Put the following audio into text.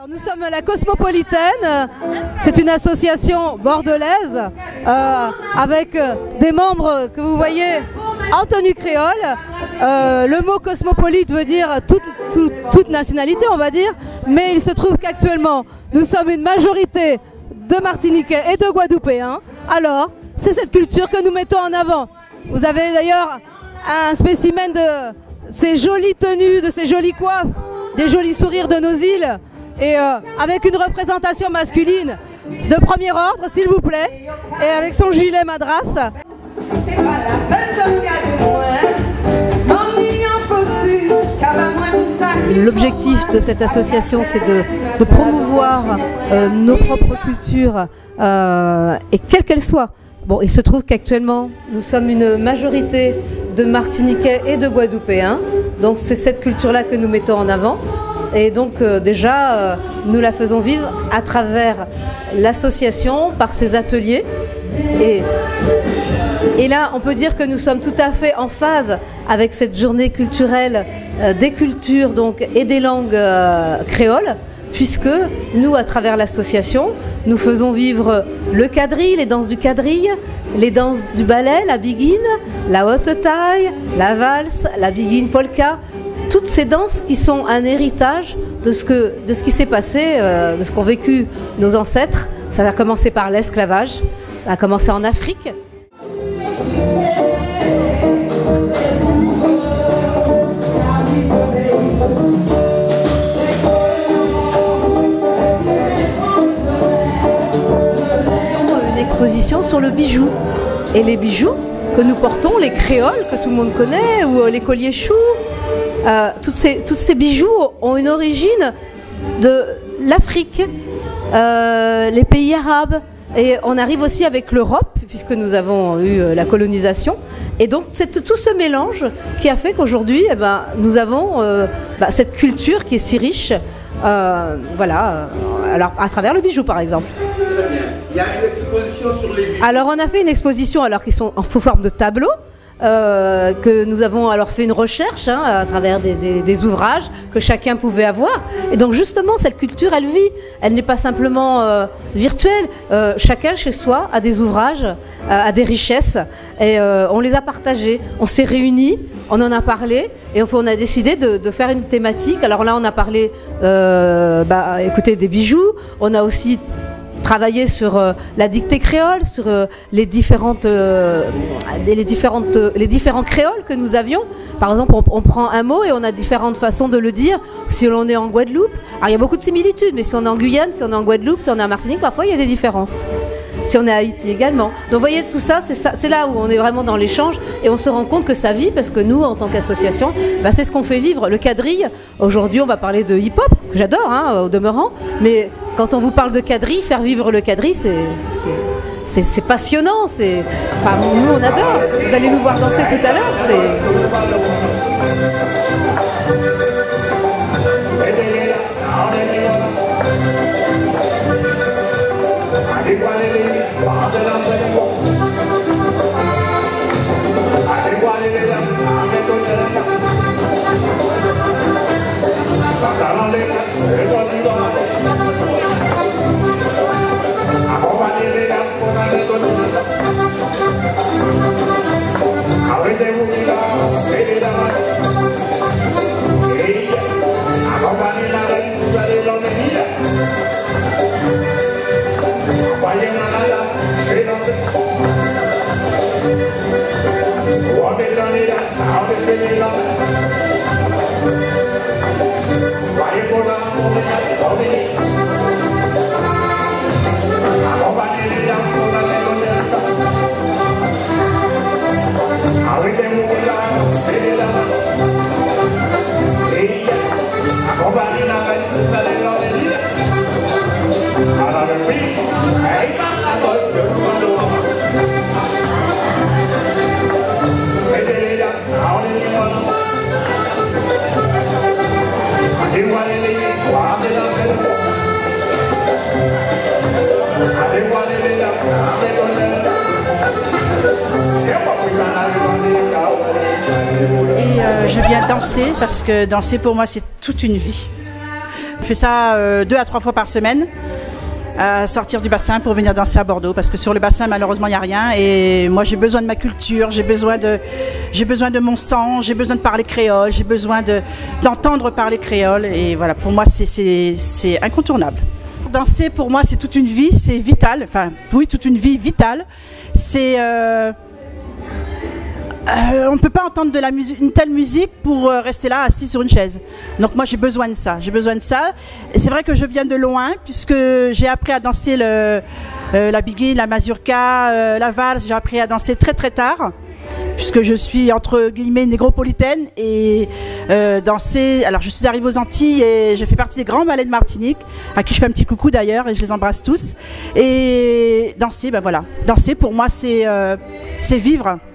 Alors, nous sommes à la Cosmopolitaine, c'est une association bordelaise avec des membres que vous voyez en tenue créole. Le mot cosmopolite veut dire toute nationalité, on va dire, mais il se trouve qu'actuellement nous sommes une majorité de Martiniquais et de Guadeloupéens. Alors c'est cette culture que nous mettons en avant. Vous avez d'ailleurs un spécimen de ces jolies tenues, de ces jolies coiffes, des jolis sourires de nos îles, et avec une représentation masculine de premier ordre, s'il vous plaît, et avec son gilet madras. L'objectif de cette association, c'est de promouvoir nos propres cultures, et quelle qu'elle soit. Bon, il se trouve qu'actuellement, nous sommes une majorité de Martiniquais et de Guadeloupéens, donc c'est cette culture-là que nous mettons en avant. Et donc déjà, nous la faisons vivre à travers l'association, par ses ateliers. Et là, on peut dire que nous sommes tout à fait en phase avec cette journée culturelle des cultures donc, et des langues créoles, puisque nous, à travers l'association, nous faisons vivre le quadrille, les danses du quadrille, les danses du ballet, la biguine, la haute taille, la valse, la biguine polka. Toutes ces danses qui sont un héritage de ce qui s'est passé, de ce qu'ont vécu nos ancêtres. Ça a commencé par l'esclavage, ça a commencé en Afrique. Une exposition sur le bijou. Et les bijoux que nous portons, les créoles que tout le monde connaît, ou les colliers choux, tous ces bijoux ont une origine de l'Afrique, les pays arabes, et on arrive aussi avec l'Europe, puisque nous avons eu la colonisation. Et donc c'est tout ce mélange qui a fait qu'aujourd'hui, nous avons cette culture qui est si riche, voilà, alors, à travers le bijou par exemple. Très bien. Il y a une exposition sur les bijoux. Alors on a fait une exposition qui sont en forme de tableau. Que nous avons alors fait une recherche à travers des ouvrages que chacun pouvait avoir. Et donc justement, cette culture, elle vit. Elle n'est pas simplement virtuelle. Chacun chez soi a des ouvrages, a des richesses. Et on les a partagés. On s'est réunis, on en a parlé. Et on a décidé de faire une thématique. Alors là, on a parlé écoutez, des bijoux. On a aussi travailler sur la dictée créole, sur les différents créoles que nous avions. Par exemple, on prend un mot et on a différentes façons de le dire. Si l'on est en Guadeloupe, alors il y a beaucoup de similitudes, mais si on est en Guyane, si on est en Guadeloupe, si on est en Martinique, parfois il y a des différences. Si on est à Haïti également. Donc vous voyez, tout ça, c'est là où on est vraiment dans l'échange et on se rend compte que ça vit parce que nous, en tant qu'association, c'est ce qu'on fait vivre. Le quadrille, aujourd'hui on va parler de hip-hop, que j'adore au demeurant, mais quand on vous parle de quadrille, faire vivre le quadrille, c'est passionnant. Nous on adore. Vous allez nous voir danser tout à l'heure. Et je viens danser parce que danser pour moi c'est toute une vie. Je fais ça 2 à 3 fois par semaine, sortir du bassin pour venir danser à Bordeaux, parce que sur le bassin malheureusement il n'y a rien, et moi j'ai besoin de ma culture, j'ai besoin de mon sang, j'ai besoin de parler créole, j'ai besoin d'entendre parler créole, et voilà, pour moi c'est incontournable. Danser pour moi c'est toute une vie, c'est vital, enfin oui, toute une vie vitale. C'est on ne peut pas entendre une telle musique pour rester là assis sur une chaise. Donc moi j'ai besoin de ça, Et c'est vrai que je viens de loin, puisque j'ai appris à danser la biguine, la mazurka, la valse. J'ai appris à danser très très tard, puisque je suis entre guillemets négropolitaine, et danser. Alors je suis arrivée aux Antilles et j'ai fait partie des grands ballets de Martinique, à qui je fais un petit coucou d'ailleurs, et je les embrasse tous. Et danser, ben voilà, danser pour moi c'est vivre.